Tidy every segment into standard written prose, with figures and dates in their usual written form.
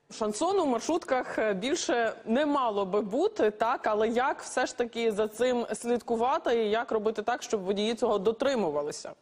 Шансону в маршрутках більше не мало би бути, так? Але як все ж таки за цим слідкувати і як робити так, щоб водії цього дотримувалися?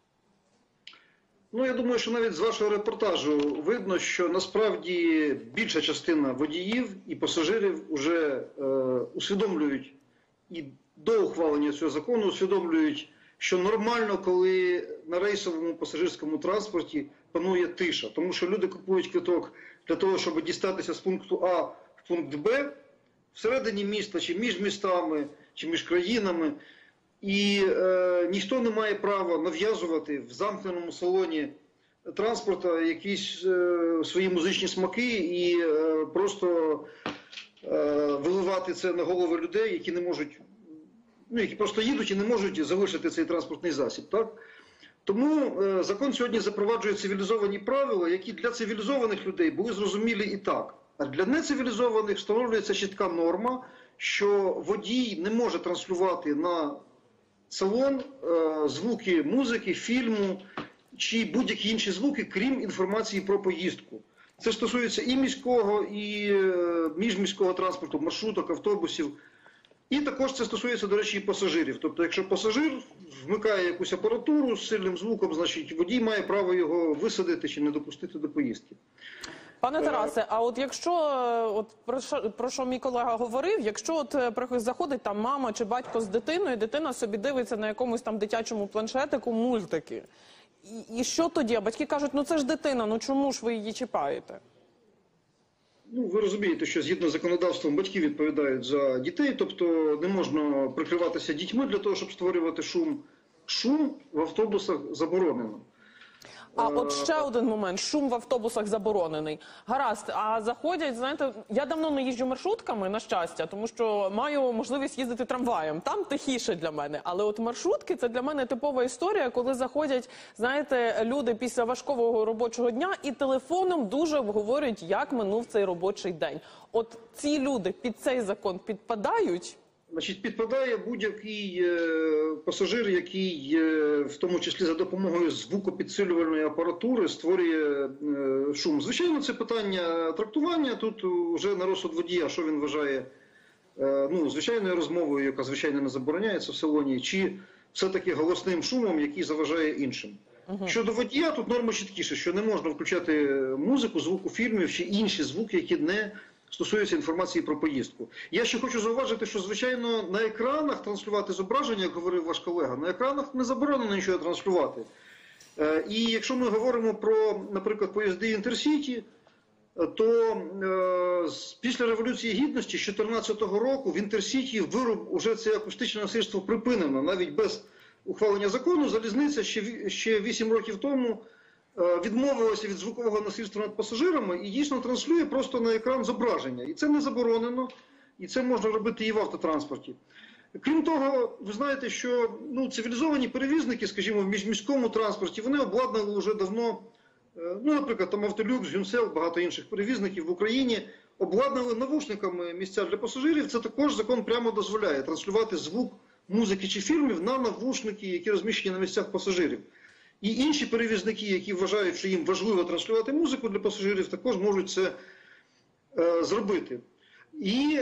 Ну, я думаю, що навіть з вашого репортажу видно, що насправді більша частина водіїв і пасажирів вже усвідомлюють і до ухвалення цього закону усвідомлюють, що нормально, коли на рейсовому пасажирському транспорті панує тиша. Тому що люди купують квиток для того, щоб дістатися з пункту А в пункт Б, всередині міста, чи між містами, чи між країнами. І ніхто не має права нав'язувати в замкненому салоні транспорту якісь свої музичні смаки і просто виливати це на голови людей, які не можуть, ну, які просто їдуть і не можуть залишити цей транспортний засіб. Так? Тому закон сьогодні запроваджує цивілізовані правила, які для цивілізованих людей були зрозумілі і так. А для нецивілізованих встановлюється чітка норма, що водій не може транслювати на салон звуки музики, фільму чи будь-які інші звуки, крім інформації про поїздку. Це стосується і міського, і міжміського транспорту, маршруток, автобусів. І також це стосується, до речі, і пасажирів. Тобто, якщо пасажир вмикає якусь апаратуру з сильним звуком, значить водій має право його висадити чи не допустити до поїздки. Пане Тарасе, а от якщо, про що мій колега говорив, якщо от заходить там мама чи батько з дитиною, дитина собі дивиться на якомусь там дитячому планшетику мультики. І що тоді? А батьки кажуть, ну це ж дитина, ну чому ж ви її чіпаєте? Ну, ви розумієте, що згідно з законодавством батьки відповідають за дітей, тобто не можна прикриватися дітьми для того, щоб створювати шум. Шум в автобусах заборонено. А от ще один момент. Шум в автобусах заборонений. Гаразд, а заходять, знаєте, я давно не їжджу маршрутками, на щастя, тому що маю можливість їздити трамваєм. Там тихіше для мене. Але от маршрутки – це для мене типова історія, коли заходять, знаєте, люди після важкого робочого дня і телефоном дуже обговорюють, як минув цей робочий день. От ці люди під цей закон підпадають? Значить, підпадає будь-який пасажир, який, в тому числі за допомогою звукопідсилювальної апаратури, створює шум. Звичайно, це питання трактування. Тут вже на розсуд водія, що він вважає звичайною розмовою, яка, звичайно, не забороняється в салоні, чи все-таки голосним шумом, який заважає іншим. Щодо водія, тут норма чіткіше, що не можна включати музику, звуку фільмів чи інші звуки, які не стосується інформації про поїздку. Я ще хочу зауважити, що, звичайно, на екранах транслювати зображення, як говорив ваш колега, на екранах не заборонено нічого транслювати. І якщо ми говоримо про, наприклад, поїзди Інтерсіті, то після Революції Гідності з 2014 року в Інтерсіті вироб уже це акустичне насильство припинено. Навіть без ухвалення закону залізниця ще 8 років тому відмовилася від звукового насильства над пасажирами і дійсно транслює просто на екран зображення. І це не заборонено, і це можна робити і в автотранспорті. Крім того, ви знаєте, що цивілізовані перевізники, скажімо, в міжміському транспорті, вони обладнали вже давно, наприклад, там Автолюкс, Гюнсел, багато інших перевізників в Україні, обладнали навушниками місця для пасажирів. Це також закон прямо дозволяє транслювати звук музики чи фільмів на навушники, які розміщені на місцях пасажирів. І інші перевізники, які вважають, що їм важливо транслювати музику для пасажирів, також можуть це зробити. І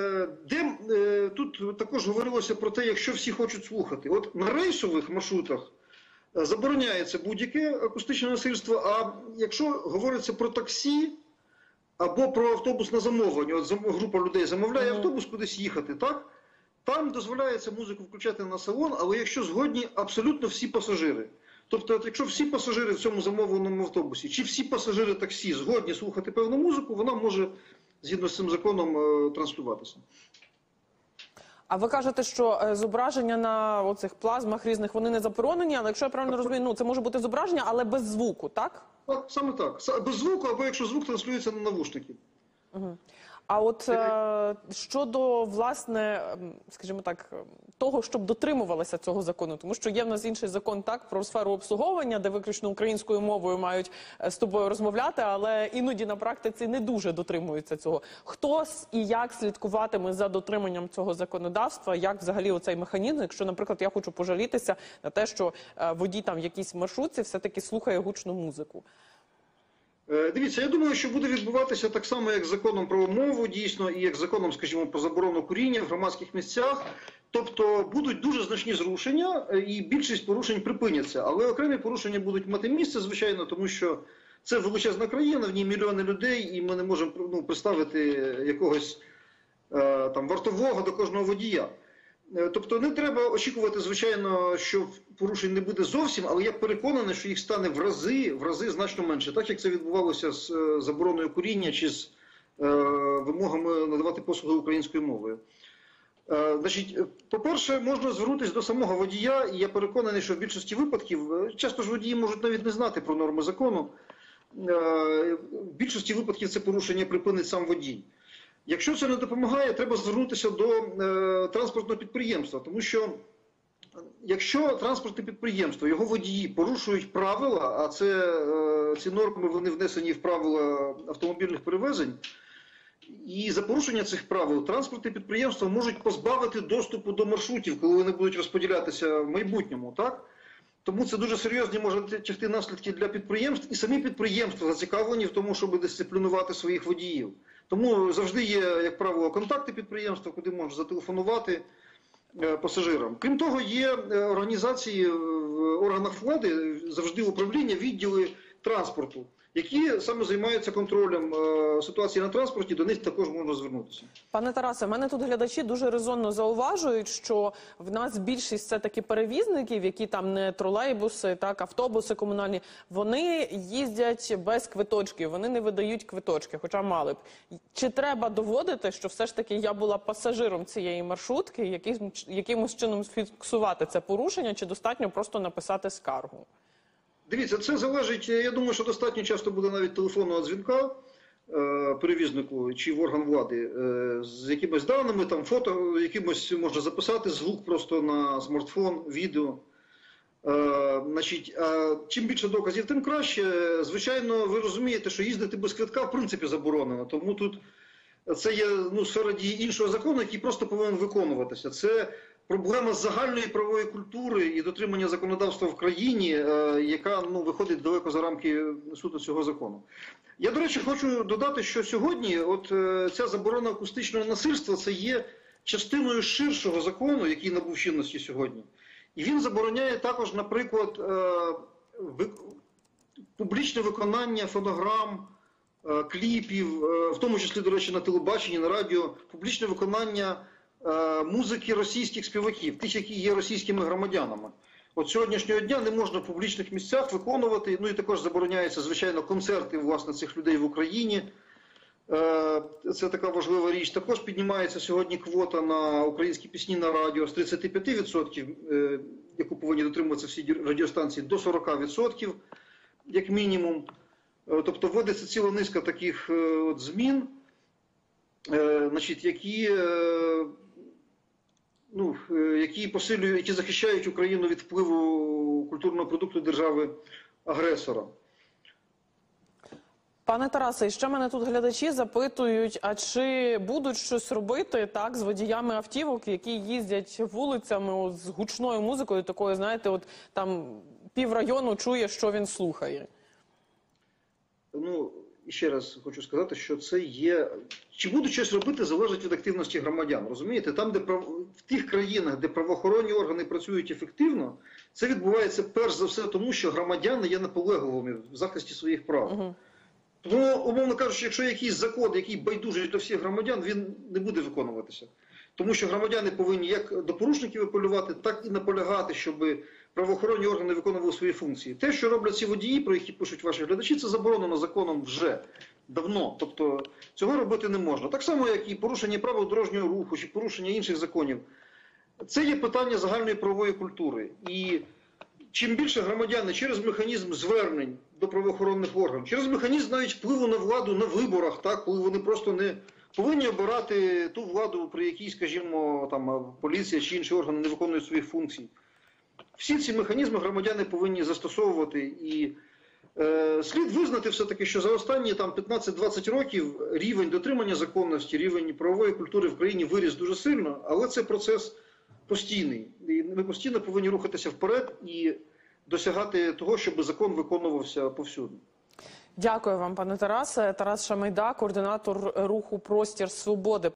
тут також говорилося про те, якщо всі хочуть слухати. От на рейсових маршрутах забороняється будь-яке акустичне насильство, а якщо говориться про таксі або про автобус на замовлення, от група людей замовляє автобус кудись їхати, так? Там дозволяється музику включати на салон, але якщо згодні абсолютно всі пасажири. Тобто, якщо всі пасажири в цьому замовленому автобусі, чи всі пасажири таксі згодні слухати певну музику, вона може, згідно з цим законом, транслюватися. А ви кажете, що зображення на оцих плазмах різних, вони не заборонені, але якщо я правильно розумію, це може бути зображення, але без звуку, так? Так, саме так. Без звуку, або якщо звук транслюється на навушники. А от щодо, власне, скажімо так, того, щоб дотримувалися цього закону, тому що є в нас інший закон, так, про сферу обслуговування, де виключно українською мовою мають з тобою розмовляти, але іноді на практиці не дуже дотримуються цього. Хто і як слідкуватиме за дотриманням цього законодавства, як взагалі оцей механізм, якщо, наприклад, я хочу пожалітися на те, що водій там в якійсь маршрутці все-таки слухає гучну музику? Дивіться, я думаю, що буде відбуватися так само, як з законом про мову, дійсно, і як з законом, скажімо, про заборону куріння в громадських місцях. Тобто будуть дуже значні зрушення і більшість порушень припиняться. Але окремі порушення будуть мати місце, звичайно, тому що це величезна країна, в ній мільйони людей, і ми не можемо представити якогось там вартового до кожного водія. Тобто не треба очікувати, звичайно, що порушень не буде зовсім, але я переконаний, що їх стане в рази значно менше. Так, як це відбувалося з забороною куріння чи з вимогами надавати послуги українською мовою. Значить, по-перше, можна звернутися до самого водія, і я переконаний, що в більшості випадків, часто ж водії можуть навіть не знати про норми закону, в більшості випадків це порушення припинить сам водій. Якщо це не допомагає, треба звернутися до транспортного підприємства, тому що якщо транспортне підприємство, його водії порушують правила, а ці норми вони внесені в правила автомобільних перевезень, і за порушення цих правил транспортне підприємства можуть позбавити доступу до маршрутів, коли вони будуть розподілятися в майбутньому, так? Тому це дуже серйозні можуть тягти наслідки для підприємств, і самі підприємства зацікавлені в тому, щоб дисциплінувати своїх водіїв. Тому завжди є, як правило, контакти підприємства, куди можна зателефонувати пасажирам. Крім того, є організації в органах влади, завжди управління, відділи транспорту, які саме займаються контролем ситуації на транспорті, до них також можна звернутися. Пане Тарасе, в мене тут глядачі дуже резонно зауважують, що в нас більшість все-таки перевізників, які там не тролейбуси, так, автобуси комунальні, вони їздять без квиточків, вони не видають квиточки, хоча мали б. Чи треба доводити, що все ж таки я була пасажиром цієї маршрутки, якимось чином фіксувати це порушення, чи достатньо просто написати скаргу? Дивіться, це залежить, я думаю, що достатньо часто буде навіть телефонного дзвінка перевізнику чи в орган влади з якимись даними, там фото, якимось можна записати, звук просто на смартфон, відео. Значить, чим більше доказів, тим краще. Звичайно, ви розумієте, що їздити без квитка в принципі заборонено, тому тут це є сфера дії іншого закону, який просто повинен виконуватися. Це проблема загальної правової культури і дотримання законодавства в країні, яка виходить далеко за рамки суто цього закону. Я, до речі, хочу додати, що сьогодні ця заборона акустичного насильства – це є частиною ширшого закону, який набув чинності сьогодні. І він забороняє також, наприклад, публічне виконання фонограм, кліпів, в тому числі, до речі, на телебаченні, на радіо, публічне виконання музики російських співаків, тих, які є російськими громадянами. От сьогоднішнього дня не можна в публічних місцях виконувати, і також забороняються, звичайно, концерти, власне, цих людей в Україні. Це така важлива річ. Також піднімається сьогодні квота на українські пісні на радіо з 35%, яку повинні дотримуватися всі радіостанції, до 40%, як мінімум. Тобто вводиться ціла низка таких змін, значить, які посилюють, які захищають Україну від впливу культурного продукту держави-агресора. Пане Тарасе, ще мене тут глядачі запитують, а чи будуть щось робити так з водіями автівок, які їздять вулицями з гучною музикою, такою, знаєте, от там піврайону чує, що він слухає? І ще раз хочу сказати, що це є... Чи будуть щось робити, залежить від активності громадян, розумієте? Там, в тих країнах, де правоохоронні органи працюють ефективно, це відбувається перш за все тому, що громадяни є наполегливими в захисті своїх прав. Тому, умовно кажучи, якщо якийсь закон, який байдужий для всіх громадян, він не буде виконуватися. Тому що громадяни повинні як до порушників апелювати, так і наполягати, щоб правоохоронні органи виконували свої функції. Те, що роблять ці водії, про які пишуть ваші глядачі, це заборонено законом вже давно. Тобто цього робити не можна. Так само, як і порушення правил дорожнього руху, чи порушення інших законів. Це є питання загальної правової культури. І чим більше громадяни через механізм звернень до правоохоронних органів, через механізм навіть впливу на владу на виборах, так, коли вони просто не повинні обирати ту владу, при якій, скажімо, там, поліція чи інші органи не виконують своїх функцій. Всі ці механізми громадяни повинні застосовувати. І слід визнати все-таки, що за останні 15-20 років рівень дотримання законності, рівень правової культури в країні виріс дуже сильно, але це процес постійний. І ми постійно повинні рухатися вперед і досягати того, щоб закон виконувався повсюди. Дякую вам, пане Тарасе. Тарас Шамайда, координатор руху «Простір свободи».